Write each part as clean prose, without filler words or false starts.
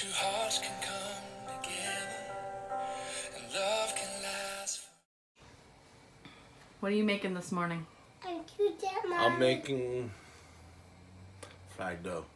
two hearts can come together and love can last. What are you making this morning? I'm making fried dough.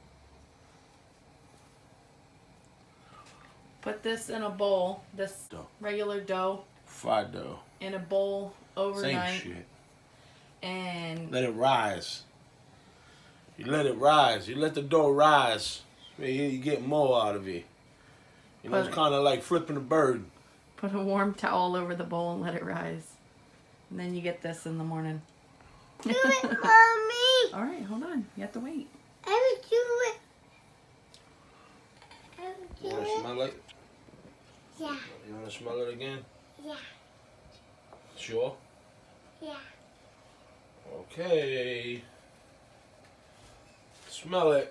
Put this in a bowl, this Dough. regular dough, Fried dough. in a bowl overnight. Same shit. And Let it rise. You let it rise. You let the dough rise. You get more out of it. You know, it's kind of like flipping a bird. put a warm towel over the bowl and let it rise. And then you get this in the morning. Do it, Mommy. All right, hold on. You have to wait. I will do it. I You will want do to it. smell it? Yeah, You want to smell it again? yeah, Sure. yeah. Okay. Smell it.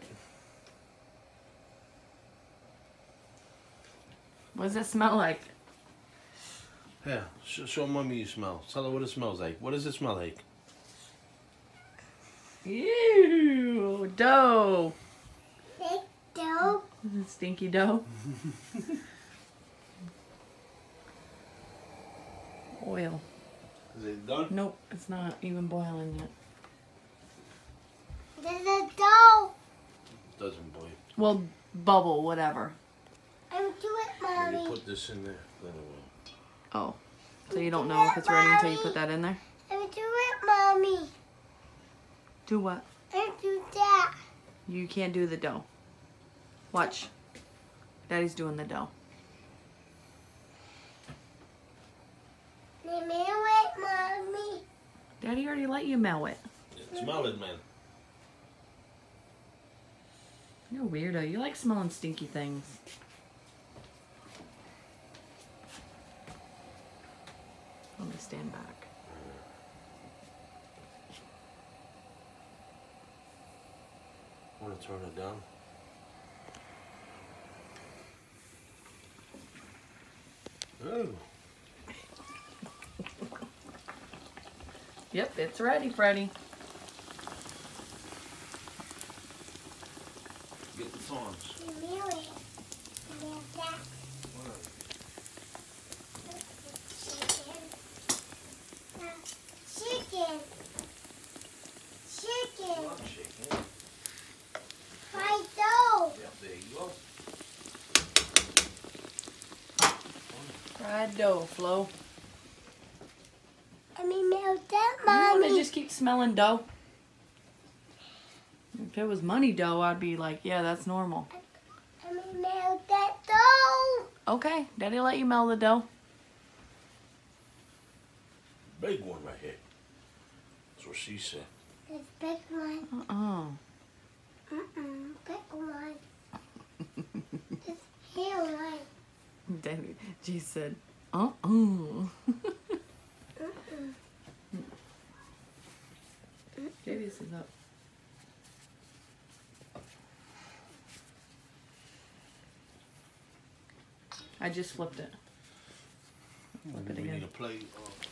What does it smell like? Yeah, show mommy you smell. Tell her what it smells like. What does it smell like? Ew, dough. Big dough. Stinky dough. Oil. Is it done? Nope, it's not even boiling yet. There's a dough. Doesn't boil. Well, bubble, whatever. I will do it, When you Mommy. put this in there, then it will. Oh, so you don't know if it's ready until you put that in there? I will do it, Mommy. Do what? I will do that. You can't do the dough. Watch. Daddy's doing the dough. Let me do it, Mommy. Daddy already let you mail it. Smell it, man. You're a weirdo. You like smelling stinky things. Let me stand back. Want to turn it down? Oh. Yep, it's ready, Freddie. Get the tongs. Let me do it. There's that. Chicken. Chicken. Not chicken. Fried dough. Yep, there you go. Fried dough, Flo. Let me melt that, You want to Mommy. just keep smelling dough? If it was money dough, I'd be like, yeah, that's normal. Let me melt that dough. Okay, Daddy let you melt the dough. Big one right here. That's what she said. This big one. Big one. This here one. Daddy, she said, uh-uh. Daddy says up. I just flipped it. Flip it We again. need a plate.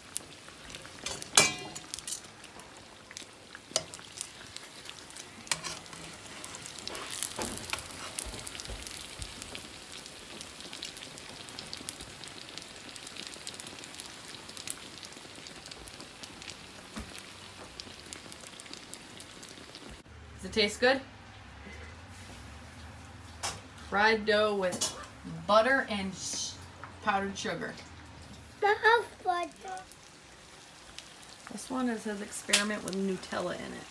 Does it taste good? Fried dough with butter and powdered sugar. Not butter. This one says experiment with Nutella in it.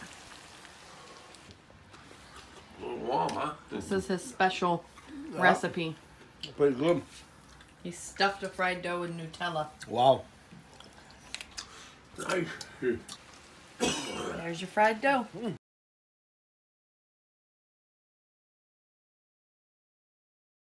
A little warm, huh? This is his special recipe. Pretty good. He stuffed a fried dough with Nutella. Wow. Nice. There's your fried dough.